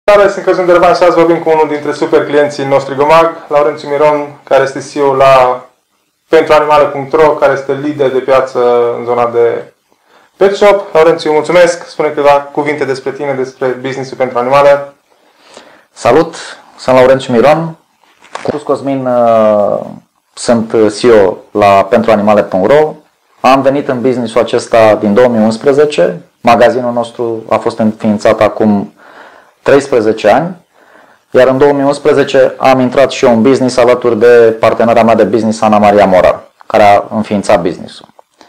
Salutare, sunt Căzun de Revan și azi vorbim cu unul dintre super clienții noștri Gomag, Laurențiu Miron, care este CEO la pentroanimale.ro, care este lider de piață în zona de pet shop. Laurențiu, mulțumesc! Spune câteva cuvinte despre tine, despre business-ul pentru animale. Salut! Sunt Laurențiu Miron. Cu Cosmin sunt CEO la pentroanimale.ro. Am venit în business-ul acesta din 2011. Magazinul nostru a fost înființat acum 13 ani. Iar în 2011 am intrat și eu în business alături de partenera mea de business, Ana Maria Morar, care a înființat business-ul.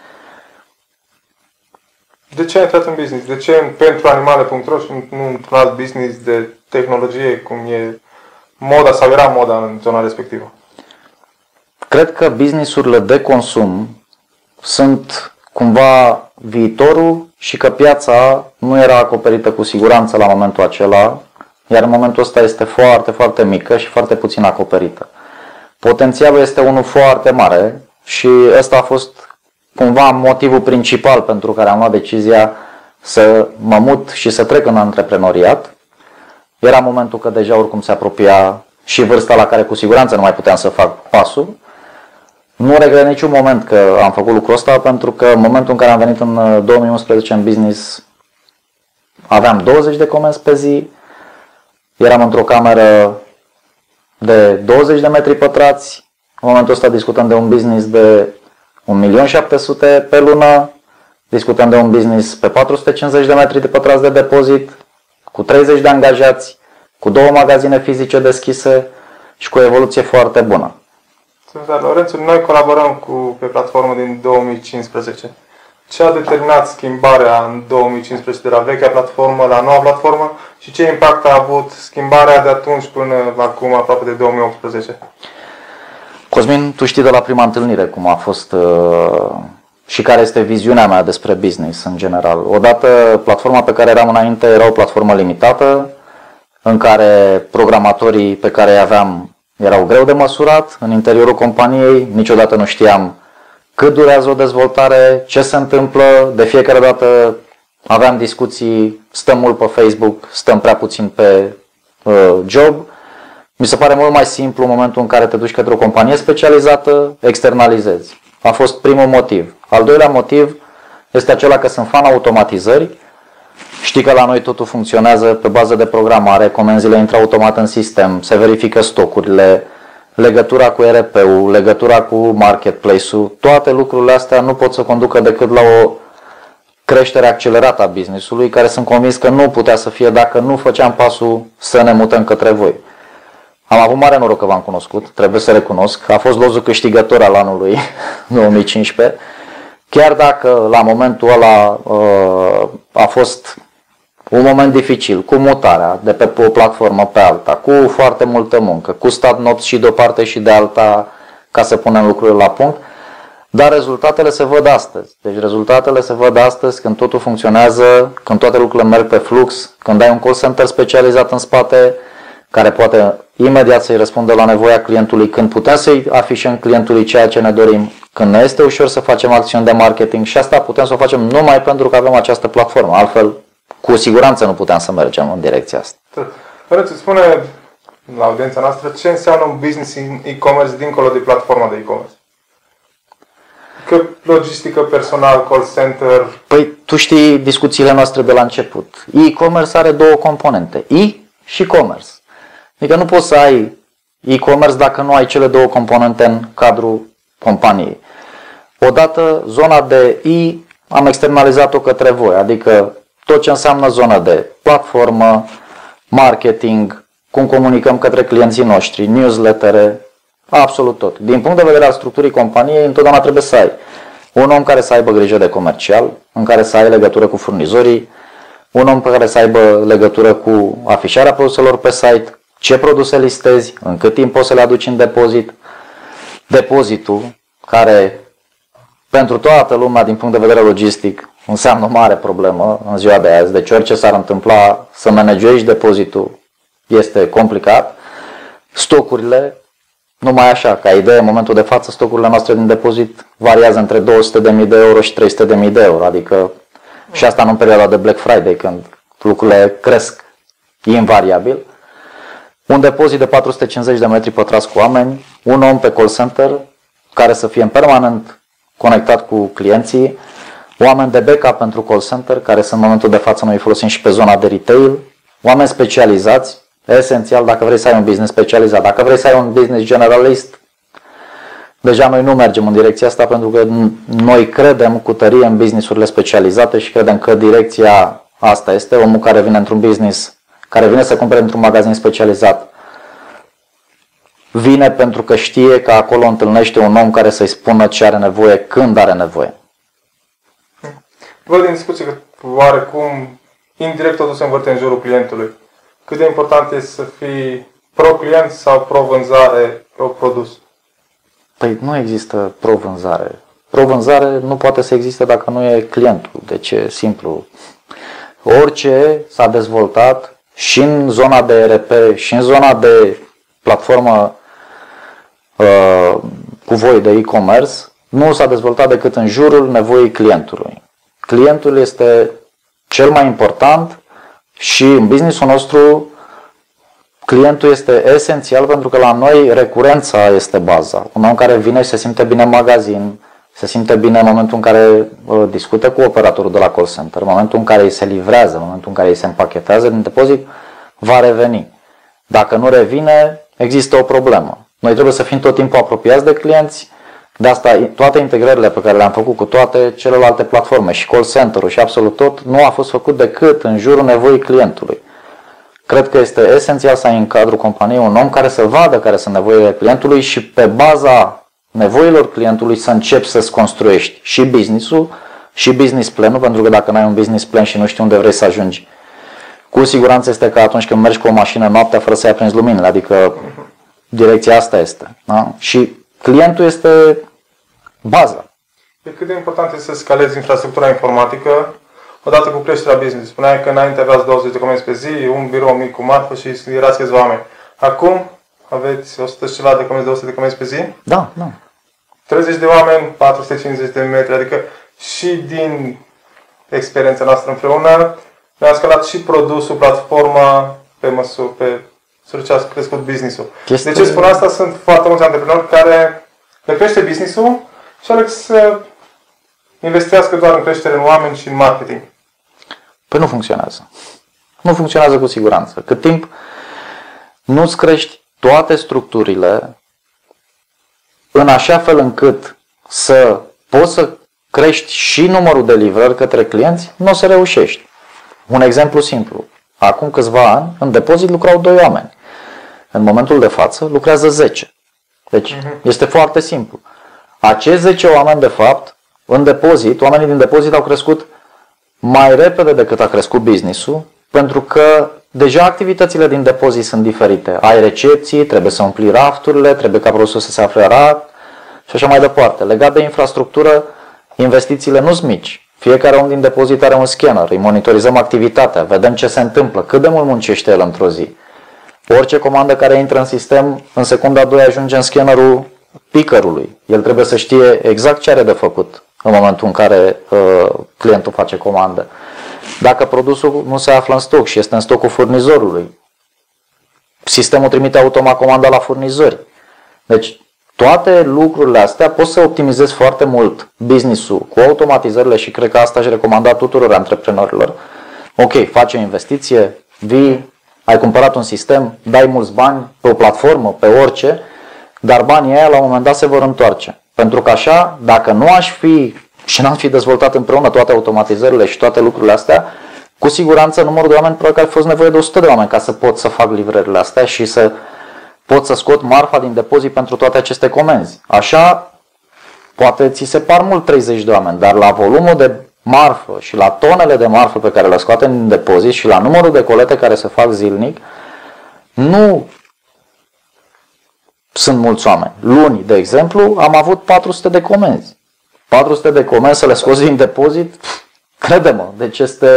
De ce ai intrat în business? De ce pentru animale.ro și nu într-un alt business de tehnologie, cum e moda sau era moda în zona respectivă? Cred că businessurile de consum sunt cumva viitorul și că piața nu era acoperită cu siguranță la momentul acela, iar în momentul ăsta este foarte, foarte mică și foarte puțin acoperită. Potențialul este unul foarte mare și ăsta a fost cumva motivul principal pentru care am luat decizia să mă mut și să trec în antreprenoriat. Era momentul că deja oricum se apropia și vârsta la care cu siguranță nu mai puteam să fac pasul. Nu regret niciun moment că am făcut lucrul ăsta, pentru că în momentul în care am venit în 2011 în business aveam 20 de comenzi pe zi, eram într-o cameră de 20 de metri pătrați, în momentul ăsta discutăm de un business de 1.700.000 pe lună, discutăm de un business pe 450 de metri de pătrați de depozit, cu 30 de angajați, cu 2 magazine fizice deschise și cu o evoluție foarte bună. Laurențiu, noi colaborăm pe platformă din 2015. Ce a determinat schimbarea în 2015 de la vechea platformă la noua platformă și ce impact a avut schimbarea de atunci până acum, aproape de 2018? Cosmin, tu știi de la prima întâlnire cum a fost și care este viziunea mea despre business în general. Odată, platforma pe care eram înainte era o platformă limitată, în care programatorii pe care îi aveam erau greu de măsurat în interiorul companiei, niciodată nu știam cât durează o dezvoltare, ce se întâmplă, de fiecare dată aveam discuții, stăm mult pe Facebook, stăm prea puțin pe job. Mi se pare mult mai simplu în momentul în care te duci către o companie specializată, externalizezi. A fost primul motiv. Al doilea motiv este acela că sunt fan automatizări. Știi că la noi totul funcționează pe bază de programare, comenzile intră automat în sistem, se verifică stocurile, legătura cu ERP-ul, legătura cu marketplace-ul, toate lucrurile astea nu pot să conducă decât la o creștere accelerată a business-ului, care sunt convins că nu putea să fie dacă nu făceam pasul să ne mutăm către voi. Am avut mare noroc că v-am cunoscut, trebuie să recunosc, a fost lozul câștigător al anului 2015, chiar dacă la momentul ăla a fost un moment dificil, cu mutarea de pe o platformă pe alta, cu foarte multă muncă, cu stat nopți și de o parte și de alta ca să punem lucrurile la punct, dar rezultatele se văd astăzi. Deci rezultatele se văd astăzi când totul funcționează, când toate lucrurile merg pe flux, când ai un call center specializat în spate, care poate imediat să-i răspundă la nevoia clientului, când putem să-i afișăm clientului ceea ce ne dorim, când ne este ușor să facem acțiuni de marketing și asta putem să o facem numai pentru că avem această platformă. Altfel, cu siguranță nu puteam să mergem în direcția asta. Vreți să spune la audiența noastră ce înseamnă un business în e-commerce dincolo de platforma de e-commerce? Că logistică, personal, call center... Păi, tu știi discuțiile noastre de la început. E-commerce are 2 componente. E și commerce. Adică nu poți să ai e-commerce dacă nu ai cele 2 componente în cadrul companiei. Odată, zona de E am externalizat-o către voi, adică tot ce înseamnă zona de platformă, marketing, cum comunicăm către clienții noștri, newslettere, absolut tot. Din punct de vedere al structurii companiei, întotdeauna trebuie să ai un om care să aibă grijă de comercial, în care să ai legătură cu furnizorii, un om care să aibă legătură cu afișarea produselor pe site, ce produse listezi, în cât timp poți să le aduci în depozit, depozitul, care pentru toată lumea din punct de vedere logistic înseamnă o mare problemă în ziua de azi, deci orice s-ar întâmpla să managești depozitul este complicat. Stocurile, numai așa, ca idee, în momentul de față, stocurile noastre din depozit variază între 200.000 de euro și 300.000 de euro, adică și asta nu în perioada de Black Friday, când lucrurile cresc invariabil, un depozit de 450 de metri pătrați cu oameni, un om pe call center care să fie în permanent conectat cu clienții, oameni de backup pentru call center, care sunt în momentul de față noi folosim și pe zona de retail, oameni specializați, esențial dacă vrei să ai un business specializat, dacă vrei să ai un business generalist. Deja noi nu mergem în direcția asta pentru că noi credem cu tărie în businessurile specializate și credem că direcția asta este. Omul care vine într-un business, care vine să cumpere într-un magazin specializat, vine pentru că știe că acolo întâlnește un om care să-i spună ce are nevoie, când are nevoie. Văd din discuție că oarecum indirect totul se învârte în jurul clientului. Cât de important este să fii pro-client sau pro-vânzare, pro-produs? Păi nu există pro-vânzare. Pro-vânzare nu poate să existe dacă nu e clientul. Deci e simplu. Orice s-a dezvoltat și în zona de ERP și în zona de platformă cu voi de e-commerce, nu s-a dezvoltat decât în jurul nevoii clientului. Clientul este cel mai important și în businessul nostru clientul este esențial pentru că la noi recurența este baza. Un om care vine și se simte bine în magazin, se simte bine în momentul în care discută cu operatorul de la call center, în momentul în care îi se livrează, în momentul în care îi se împachetează din depozit, va reveni. Dacă nu revine, există o problemă. Noi trebuie să fim tot timpul apropiați de clienți. De asta toate integrările pe care le-am făcut cu toate celelalte platforme și call center-ul și absolut tot nu a fost făcut decât în jurul nevoii clientului. Cred că este esențial să ai în cadrul companiei un om care să vadă care sunt nevoile clientului și pe baza nevoilor clientului să începi să-ți construiești și business-ul și business plan-ul, pentru că dacă n-ai un business plan și nu știi unde vrei să ajungi, cu siguranță este că atunci când mergi cu o mașină noaptea fără să-i aprinzi luminile, adică direcția asta este. Da? Și clientul este baza. Cât de important este să scalezi infrastructura informatică odată cu creșterea business? Spuneai că înainte aveați 20 de comenzi pe zi, un birou mic cu marfă și erați câțiva oameni. Acum aveți 100 și ceva de comenzi, 200 de comenzi pe zi? Da. 30 de oameni, 450 de metri, adică și din experiența noastră împreună ne-am scalat și produsul, platforma pe măsură, ce a crescut business-ul. De ce spun asta? Sunt foarte mulți antreprenori care le crește business-ul și aleg să investească doar în creștere în oameni și în marketing. Păi nu funcționează. Nu funcționează cu siguranță. Cât timp nu-ți crești toate structurile în așa fel încât să poți să crești și numărul de livrări către clienți, nu o să reușești. Un exemplu simplu. Acum câțiva ani, în depozit lucrau 2 oameni. În momentul de față lucrează 10. Deci este foarte simplu. Acești 10 oameni, de fapt, în depozit, oamenii din depozit au crescut mai repede decât a crescut business-ul, pentru că deja activitățile din depozit sunt diferite. Ai recepții, trebuie să umpli rafturile, trebuie ca produsul să se afle rar și așa mai departe. Legat de infrastructură, investițiile nu sunt mici. Fiecare om din depozit are un scanner, îi monitorizăm activitatea, vedem ce se întâmplă, cât de mult muncește el într-o zi. Orice comandă care intră în sistem, în secunda 2 ajunge în scannerul pickerului. El trebuie să știe exact ce are de făcut în momentul în care clientul face comandă. Dacă produsul nu se află în stoc și este în stocul furnizorului, sistemul trimite automat comanda la furnizori. Deci toate lucrurile astea poți să optimizezi foarte mult business-ul cu automatizările și cred că asta aș recomanda tuturor antreprenorilor. Ok, faci o investiție, vii, ai cumpărat un sistem, dai mulți bani pe o platformă, pe orice, dar banii aia la un moment dat se vor întoarce. Pentru că așa, dacă nu aș fi și n-am fi dezvoltat împreună toate automatizările și toate lucrurile astea, cu siguranță numărul de oameni probabil că ar fi fost nevoie de 100 de oameni ca să pot să fac livrările astea și să pot să scot marfa din depozit pentru toate aceste comenzi. Așa, poate ți se par mult 30 de oameni, dar la volumul de marfă și la tonele de marfă pe care le scoatem din depozit și la numărul de colete care se fac zilnic, nu sunt mulți oameni. Luni, de exemplu, am avut 400 de comenzi. 400 de comenzi să le scoți din depozit, crede-mă, deci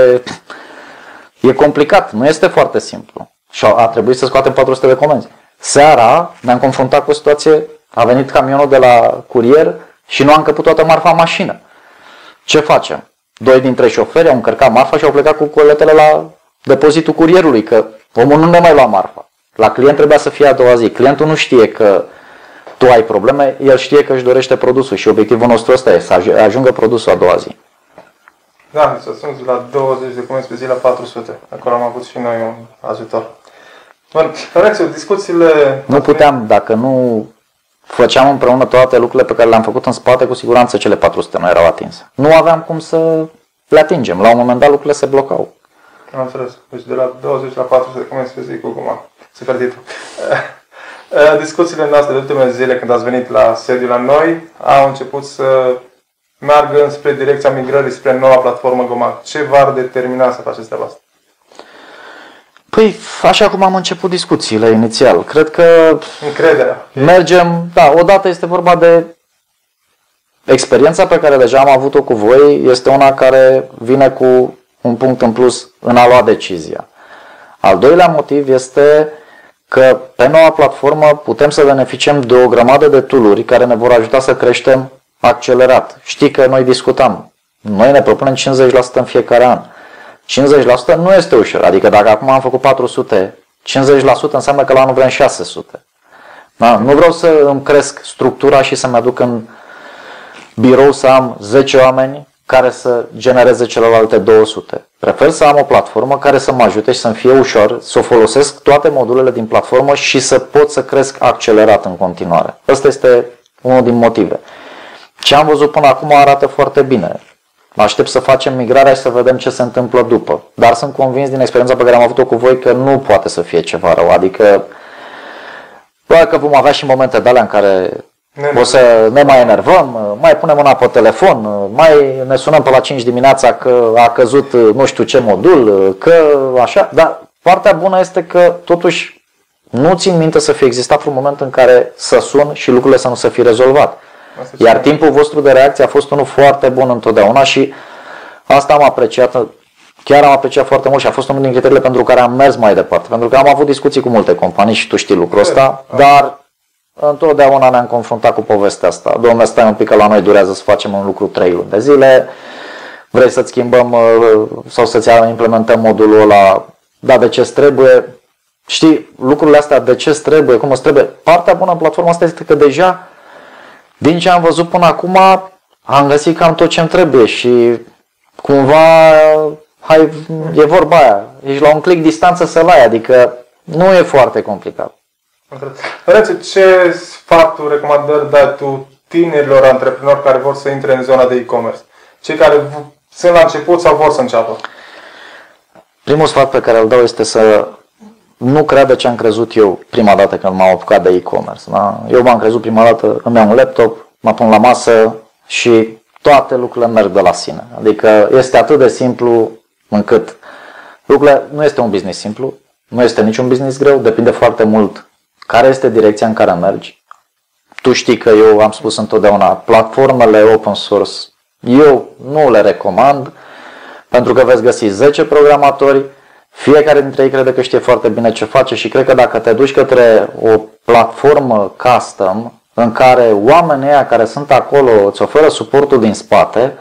e complicat, nu este foarte simplu. Și a trebuit să scoatem 400 de comenzi. Seara ne-am confruntat cu o situație, a venit camionul de la curier și nu a încăput toată marfa în mașină. Ce facem? 2 dintre șoferi au încărcat marfa și au plecat cu coletele la depozitul curierului, că Omul nu ne mai lua marfa. La client trebuia să fie a doua zi. Clientul nu știe că tu ai probleme, el știe că își dorește produsul și obiectivul nostru ăsta e să ajungă produsul a doua zi. Da, s-a ajuns la 20 de comenzi pe zi la 400. Acolo am avut și noi un ajutor. Bun, Laurențiu, discuțiile... Nu puteam, dacă nu făceam împreună toate lucrurile pe care le-am făcut în spate, cu siguranță cele 400 nu erau atinse. Nu aveam cum să le atingem. La un moment dat lucrurile se blocau. Am înțeles. Deci de la 20 la 400 de comenzi pe zi cu Gomag. Super titlu. Discuțiile noastre de ultimele zile, când ați venit la sediu la noi, au început să meargă spre direcția migrării, spre noua platformă Gomag. Ce v-ar determina să faceți treaba asta? Păi, așa cum am început discuțiile inițial, cred că încrederea. Mergem, da, odată este vorba de experiența pe care deja am avut-o cu voi, este una care vine cu un punct în plus în a lua decizia. Al doilea motiv este că pe noua platformă putem să beneficiem de o grămadă de tool-uri care ne vor ajuta să creștem accelerat. Știi că noi discutam, noi ne propunem 50% în fiecare an. 50% nu este ușor, adică dacă acum am făcut 400, 50% înseamnă că la anul vrem 600. Da? Nu vreau să îmi cresc structura și să-mi aduc în birou să am 10 oameni care să genereze celelalte 200. Prefer să am o platformă care să mă ajute și să-mi fie ușor, să o folosesc toate modulele din platformă și să pot să cresc accelerat în continuare. Ăsta este unul din motive. Ce am văzut până acum arată foarte bine. Aștept să facem migrarea și să vedem ce se întâmplă după. Dar sunt convins din experiența pe care am avut-o cu voi că nu poate să fie ceva rău. Adică, probabil că vom avea și momente de alea în care o să ne mai enervăm, mai punem mâna pe telefon, mai ne sunăm pe la 5 dimineața că a căzut nu știu ce modul, că așa. Dar partea bună este că totuși nu țin minte să fie existat un moment în care să sun și lucrurile să nu se fi rezolvat. Iar timpul vostru de reacție a fost unul foarte bun întotdeauna și asta am apreciat, chiar am apreciat foarte mult și a fost unul din criteriile pentru care am mers mai departe. Pentru că am avut discuții cu multe companii și tu știi lucrul ăsta, dar întotdeauna ne-am confruntat cu povestea asta. Dom'le, stai un pic că la noi durează să facem un lucru 3 luni de zile, vrei să-ți schimbăm sau să-ți implementăm modulul ăla, da, de ce-ți trebuie? Știi, lucrurile astea, de ce-ți trebuie, cum îți trebuie? Partea bună în platforma asta este că deja din ce am văzut până acum, am găsit cam tot ce-mi trebuie și cumva, e vorba aia, ești la un click distanță să-l ai, adică nu e foarte complicat. Laurențiu, ce sfaturi, recomandări dai tu tinerilor antreprenori care vor să intre în zona de e-commerce? Cei care sunt la început sau vor să înceapă? Primul sfat pe care îl dau este să nu creadă ce am crezut eu prima dată când m-am apucat de e-commerce. Da? Eu m-am crezut prima dată, îmi iau un laptop, mă pun la masă și toate lucrurile merg de la sine. Adică este atât de simplu încât lucrurile, nu este un business simplu, nu este niciun business greu, depinde foarte mult care este direcția în care mergi. Tu știi că eu am spus întotdeauna, platformele open source eu nu le recomand pentru că veți găsi 10 programatori, fiecare dintre ei crede că știe foarte bine ce face și cred că dacă te duci către o platformă custom în care oamenii ăia care sunt acolo îți oferă suportul din spate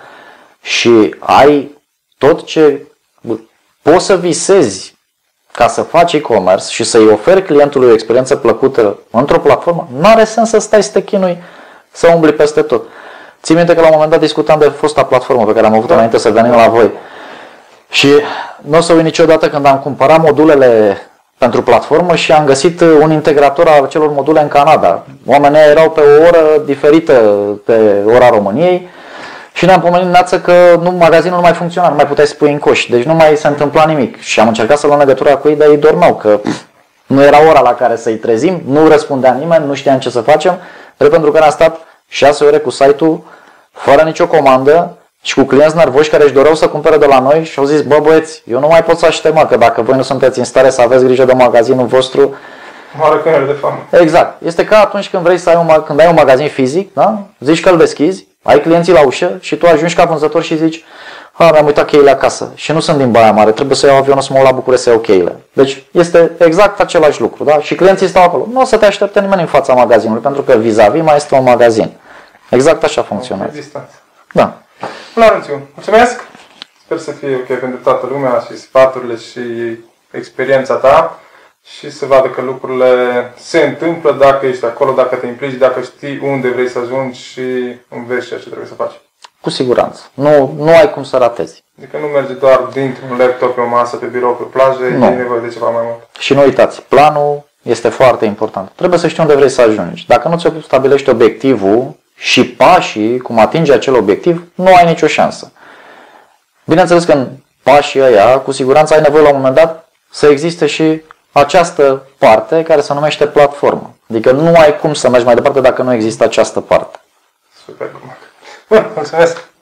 și ai tot ce poți să visezi ca să faci e-commerce și să-i oferi clientului o experiență plăcută într-o platformă, nu are sens să stai să te chinui, să umbli peste tot. Țin minte că la un moment dat discutam de fosta platformă pe care am avut înainte să venim la voi. Și nu o să uit niciodată când am cumpărat modulele pentru platformă și am găsit un integrator al acelor module în Canada. Oamenii erau pe o oră diferită pe ora României și ne-am pomenit dimineață că magazinul nu mai funcționa, nu mai puteai să pui în coș. Deci nu mai se întâmpla nimic. Și am încercat să luăm legătura cu ei, dar ei dormeau, că nu era ora la care să-i trezim, nu răspundea nimeni, nu știam ce să facem. Pentru că am stat 6 ore cu site-ul fără nicio comandă și cu clienți nervoși care își doreau să cumpere de la noi și au zis, bă băieți, eu nu mai pot să aștept, că dacă voi nu sunteți în stare să aveți grijă de magazinul vostru. Moară câinele de foame. Exact. Este ca atunci când vrei să ai un magazin fizic, da? Zici că îl deschizi, ai clienții la ușă și tu ajungi ca vânzător și zici, mi-am uitat cheile acasă și nu sunt din Baia Mare, trebuie să iau avionul să mă uit la București să iau cheile. Deci este exact același lucru, da? Și clienții stau acolo. Nu o să te aștepte nimeni în fața magazinului, pentru că vis-a-vis mai este un magazin. Exact așa funcționează. Da. Laurențiu, mulțumesc! Sper să fie ok pentru toată lumea și sfaturile și experiența ta. și să vadă că lucrurile se întâmplă dacă ești acolo, dacă te implici, dacă știi unde vrei să ajungi și înveți ceea ce trebuie să faci. Cu siguranță. Nu ai cum să ratezi. Adică nu merge doar dintr-un laptop pe o masă, pe birou, pe plajă, e nevoie de ceva mai mult. Și nu uitați, planul este foarte important. Trebuie să știi unde vrei să ajungi. Dacă nu ți stabilești obiectivul și pașii, cum atingi acel obiectiv, nu ai nicio șansă. Bineînțeles că în pașii ăia, cu siguranță ai nevoie la un moment dat să existe și această parte care se numește platformă. Adică nu ai cum să mergi mai departe dacă nu există această parte. Super. Bun, mulțumesc!